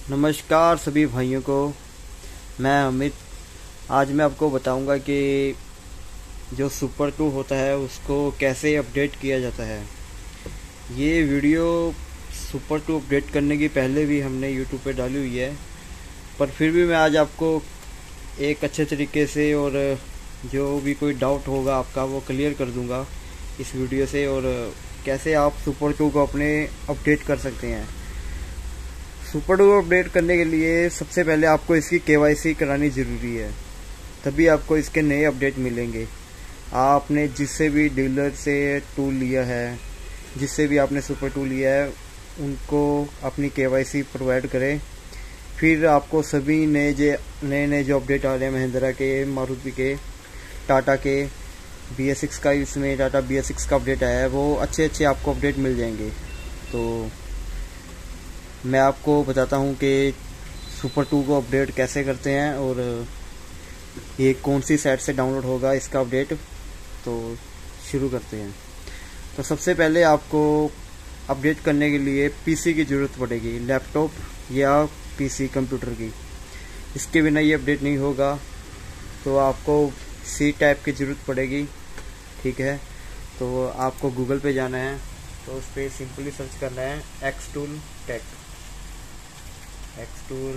नमस्कार सभी भाइयों को। मैं अमित। आज मैं आपको बताऊंगा कि जो सुपर 2 होता है उसको कैसे अपडेट किया जाता है। ये वीडियो सुपर 2 अपडेट करने की पहले भी हमने यूट्यूब पे डाली हुई है, पर फिर भी मैं आज आपको एक अच्छे तरीके से और जो भी कोई डाउट होगा आपका वो क्लियर कर दूंगा इस वीडियो से, और कैसे आप सुपर 2 को अपने अपडेट कर सकते हैं। सुपर 2 अपडेट करने के लिए सबसे पहले आपको इसकी केवाईसी करानी ज़रूरी है, तभी आपको इसके नए अपडेट मिलेंगे। आपने जिससे भी डीलर से टूल लिया है, जिससे भी आपने सुपर 2 लिया है, उनको अपनी केवाईसी प्रोवाइड करें। फिर आपको सभी नए जो अपडेट आ रहे हैं, महिंद्रा के, मारुति के, टाटा के, BS6 का, इसमें टाटा BS6 का अपडेट आया है, वो अच्छे आपको अपडेट मिल जाएंगे। तो मैं आपको बताता हूँ कि सुपर 2 को अपडेट कैसे करते हैं और ये कौन सी साइट से डाउनलोड होगा इसका अपडेट। तो शुरू करते हैं। तो सबसे पहले आपको अपडेट करने के लिए पीसी की ज़रूरत पड़ेगी, लैपटॉप या पीसी कंप्यूटर की। इसके बिना ये अपडेट नहीं होगा। तो आपको सी टाइप की ज़रूरत पड़ेगी, ठीक है। तो आपको गूगल पे जाना है, तो उस पर सिंपली सर्च करना है एक्सटूल टेक। एक्सटूल,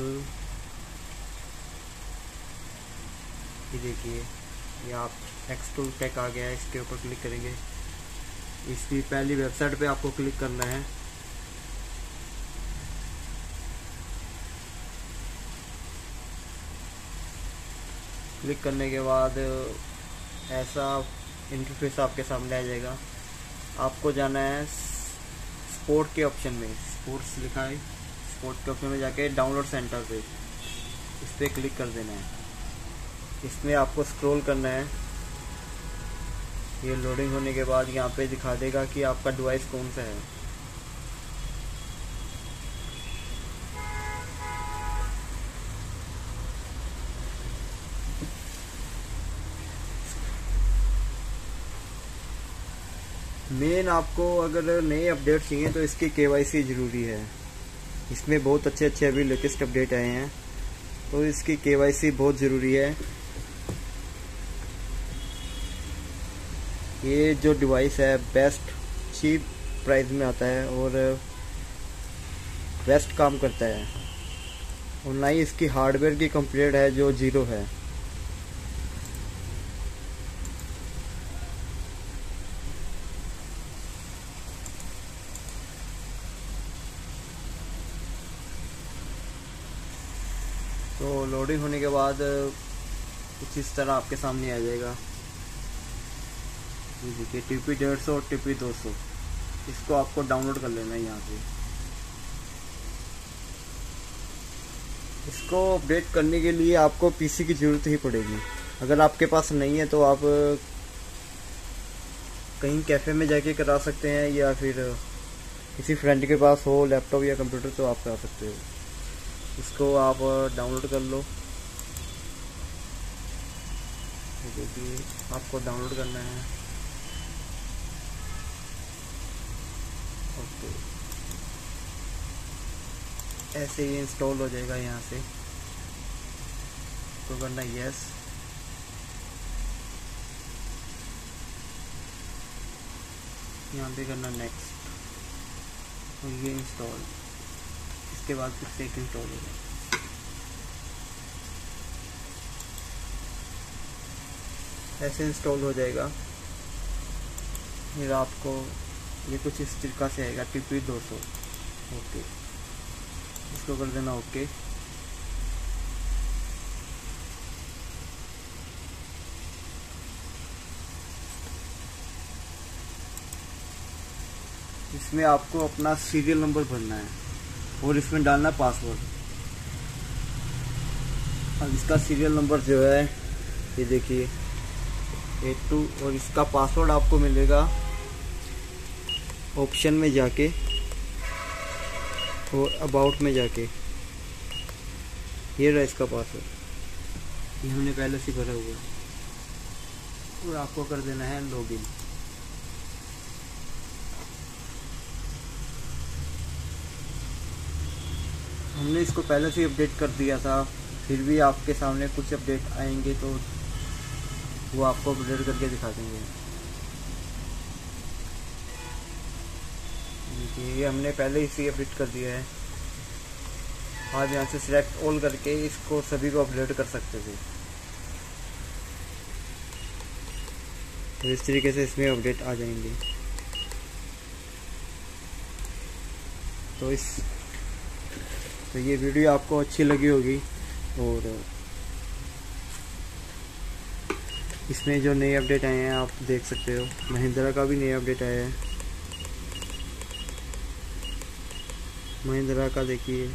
ये देखिए, ये आप एक्सटूल टेक आ गया है। इसके ऊपर क्लिक करेंगे। इसकी पहली वेबसाइट पे आपको क्लिक करना है। क्लिक करने के बाद ऐसा इंटरफेस आपके सामने आ जाएगा। आपको जाना है स्पोर्ट के ऑप्शन में, स्पोर्ट्स लिखा है, स्पोर्ट के ऑप्शन में जाके डाउनलोड सेंटर पे इस पर क्लिक कर देना है। इसमें आपको स्क्रॉल करना है। ये लोडिंग होने के बाद यहाँ पे दिखा देगा कि आपका डिवाइस कौन सा है। मेन आपको अगर नए अपडेट चाहिए तो इसकी केवाईसी ज़रूरी है। इसमें बहुत अच्छे अभी लेटेस्ट अपडेट आए हैं, तो इसकी केवाईसी बहुत ज़रूरी है। ये जो डिवाइस है बेस्ट चीप प्राइस में आता है और बेस्ट काम करता है, और ना ही इसकी हार्डवेयर की कंप्लेंट है जो ज़ीरो है। तो लोडिंग होने के बाद कुछ इस तरह आपके सामने आ जाएगा। ये देखिए, TP 150 और TP 200, इसको आपको डाउनलोड कर लेना है यहाँ से। इसको अपडेट करने के लिए आपको पीसी की ज़रूरत ही पड़ेगी। अगर आपके पास नहीं है तो आप कहीं कैफ़े में जाके करा सकते हैं, या फिर किसी फ्रेंड के पास हो लैपटॉप या कंप्यूटर तो आप करा सकते हो। इसको आप डाउनलोड कर लो। देखिए, आपको डाउनलोड करना है। ओके, ऐसे ही इंस्टॉल हो जाएगा। यहाँ से तो करना यस, यहाँ पे करना नेक्स्ट, और ये इंस्टॉल। इसके बाद फिर से एक इंस्टॉल होगा। ऐसे इंस्टॉल हो जाएगा। फिर आपको ये कुछ इस तरीका से आएगा, TP 200। ओके, इसको कर देना ओके। इसमें आपको अपना सीरियल नंबर भरना है और इसमें डालना पासवर्ड। अब इसका सीरियल नंबर जो है, ये देखिए 82, और इसका पासवर्ड आपको मिलेगा ऑप्शन में जाके और अबाउट में जाके। ये रहा इसका पासवर्ड, ये हमने पहले से भरा हुआ है, और आपको कर देना है लॉगिन। हमने इसको पहले से ही अपडेट कर दिया था, फिर भी आपके सामने कुछ अपडेट आएंगे तो वो आपको अपडेट करके दिखा देंगे। ये हमने पहले ही से अपडेट कर दिया है। आप यहाँ से सिलेक्ट ऑल करके इसको सभी को अपडेट कर सकते थे। तो इस तरीके से इसमें अपडेट आ जाएंगे। तो ये वीडियो आपको अच्छी लगी होगी, और इसमें जो नए अपडेट आए हैं आप देख सकते हो। महिंद्रा का भी नया अपडेट आया है। महिंद्रा का देखिए,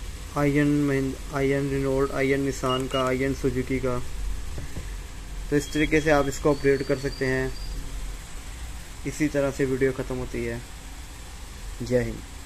आयन रेनॉल्ट, आयन निसान का, आयन सुजुकी का। तो इस तरीके से आप इसको अपडेट कर सकते हैं। इसी तरह से वीडियो ख़त्म होती है। जय हिंद।